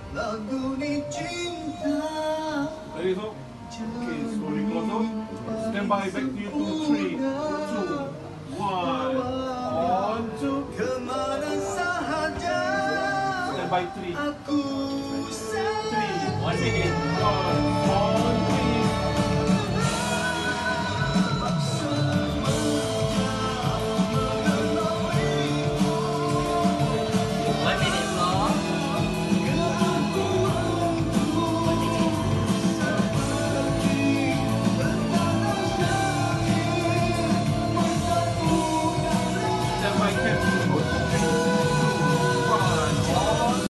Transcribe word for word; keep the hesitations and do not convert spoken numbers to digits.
lagu ni cinta. There you go. Okay, slowly close out. Stand by, back to you. Two, three, two, one. On two. Kemana sahaja Stand by, three. aku Three. One minute. One. On